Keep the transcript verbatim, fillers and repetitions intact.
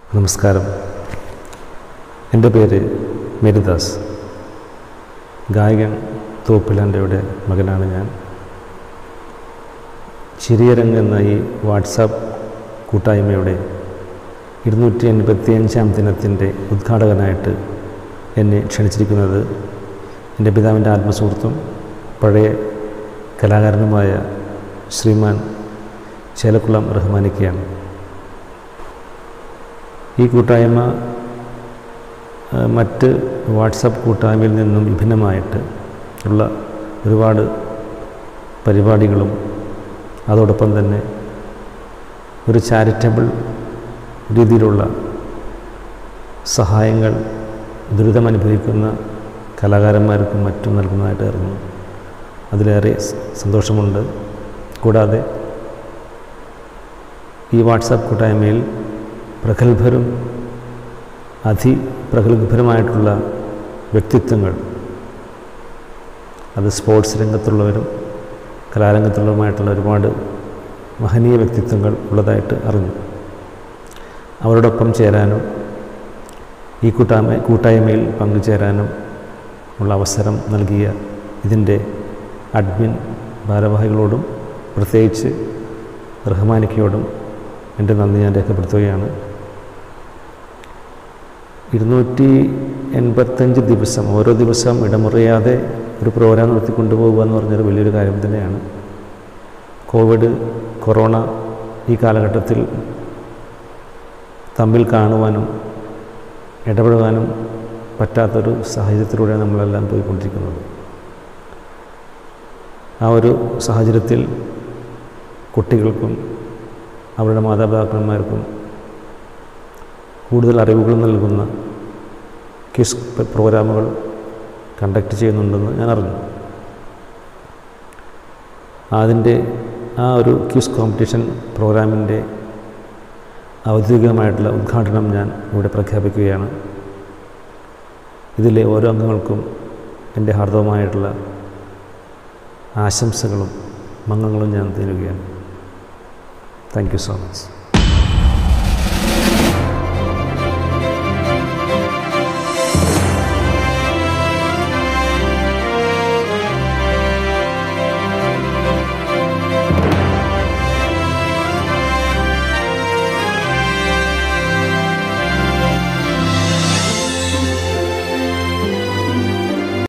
നമസ്കാരം. എൻ്റെ പേര് മേരിദാസ്. ഗായകൻ തോപ്പിലാൻ്റെയുടെ മകനാണ് ഞാൻ. ചിരിയരങ്ങ് എന്ന ഈ വാട്സാപ്പ് കൂട്ടായ്മയുടെ ഇരുന്നൂറ്റി എൺപത്തി അഞ്ചാം ദിനത്തിൻ്റെ ഉദ്ഘാടകനായിട്ട് എന്നെ ക്ഷണിച്ചിരിക്കുന്നത് എൻ്റെ പിതാവിൻ്റെ ആത്മസുഹൃത്തും പഴയ കലാകാരനുമായ ശ്രീമാൻ ചേലക്കുളം റഹ്മാനിക്കയാണ്. ഈ കൂട്ടായ്മ മറ്റ് വാട്സാപ്പ് കൂട്ടായ്മയിൽ നിന്നും വിഭിന്നമായിട്ട് ഉള്ള ഒരുപാട് പരിപാടികളും അതോടൊപ്പം തന്നെ ഒരു ചാരിറ്റബിൾ രീതിയിലുള്ള സഹായങ്ങൾ ദുരിതമനുഭവിക്കുന്ന കലാകാരന്മാർക്കും മറ്റും നൽകുന്നതായിട്ട് അറിഞ്ഞു. അതിലേറെ സന്തോഷമുണ്ട്. കൂടാതെ ഈ വാട്സാപ്പ് കൂട്ടായ്മയിൽ പ്രഗത്ഭരും അതിപ്രഗത്ഭരുമായിട്ടുള്ള വ്യക്തിത്വങ്ങൾ, അത് സ്പോർട്സ് രംഗത്തുള്ളവരും കലാരംഗത്തുള്ളവരുമായിട്ടുള്ള ഒരുപാട് മഹനീയ വ്യക്തിത്വങ്ങൾ ഉള്ളതായിട്ട് അറിഞ്ഞു. അവരോടൊപ്പം ചേരാനും ഈ കൂട്ടായ്മ കൂട്ടായ്മയിൽ പങ്കുചേരാനും ഉള്ള അവസരം നൽകിയ ഇതിൻ്റെ അഡ്മിൻ ഭാരവാഹികളോടും പ്രത്യേകിച്ച് റഹ്മാനിക്കയോടും എൻ്റെ നന്ദി ഞാൻ രേഖപ്പെടുത്തുകയാണ്. ഇരുന്നൂറ്റി എൺപത്തഞ്ച് ദിവസം ഓരോ ദിവസം ഇടമുറിയാതെ ഒരു പ്രോഗ്രാം നടത്തിക്കൊണ്ടുപോകുക എന്ന് പറഞ്ഞൊരു വലിയൊരു കാര്യം തന്നെയാണ്. കോവിഡ്, കൊറോണ ഈ കാലഘട്ടത്തിൽ തമ്മിൽ കാണുവാനും ഇടപെടുവാനും പറ്റാത്തൊരു സാഹചര്യത്തിലൂടെയാണ് നമ്മളെല്ലാം പോയിക്കൊണ്ടിരിക്കുന്നത്. ആ ഒരു സാഹചര്യത്തിൽ കുട്ടികൾക്കും അവരുടെ മാതാപിതാക്കന്മാർക്കും കൂടുതൽ അറിവുകൾ നൽകുന്ന ക്വിസ് പ്രോഗ്രാമുകൾ കണ്ടക്ട് ചെയ്യുന്നുണ്ടെന്ന് ഞാൻ അറിഞ്ഞു. അതിൻ്റെ ആ ഒരു ക്വിസ് കോമ്പറ്റീഷൻ പ്രോഗ്രാമിൻ്റെ ഔദ്യോഗികമായിട്ടുള്ള ഉദ്ഘാടനം ഞാൻ ഇവിടെ പ്രഖ്യാപിക്കുകയാണ്. ഇതിലെ ഓരോ അംഗങ്ങൾക്കും എൻ്റെ ഹാർദവമായിട്ടുള്ള ആശംസകളും മംഗളങ്ങളും ഞാൻ തരുകയാണ്. Thank you so much.